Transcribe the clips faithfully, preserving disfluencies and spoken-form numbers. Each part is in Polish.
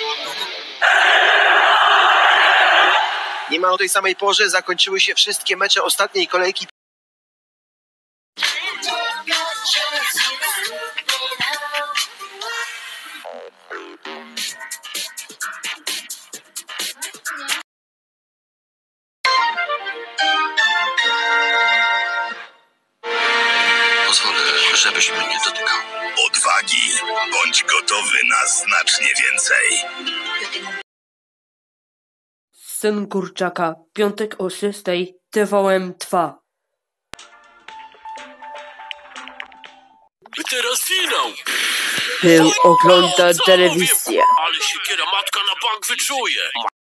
Niemal o tej samej porze zakończyły się wszystkie mecze ostatniej kolejki. Pozwolę, żebyś mnie dotykał. Odwagi. Bądź gotowy na znacznie więcej. Syn Kurczaka, piątek o szóstej, T V M dwa. Teraz finał! Był ogląda telewizję. Ale siekiera matka na bank wyczuje!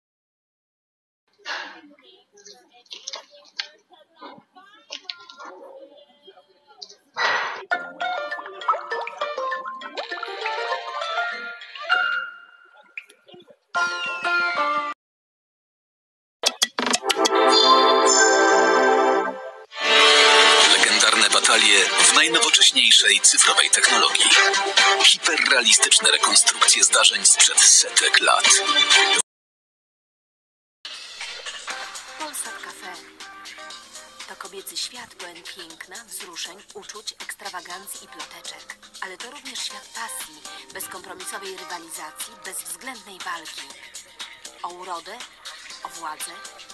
Legendarne batalie w najnowocześniejszej cyfrowej technologii. Hiperrealistyczne rekonstrukcje zdarzeń sprzed setek lat. Polsat Cafe. To kobiecy świat pełen piękna, wzruszeń, uczuć, ekstrawagancji i ploteczek. Ale to również świat pasji, bezkompromisowej rywalizacji, bezwzględnej walki. O urodę, o władzę,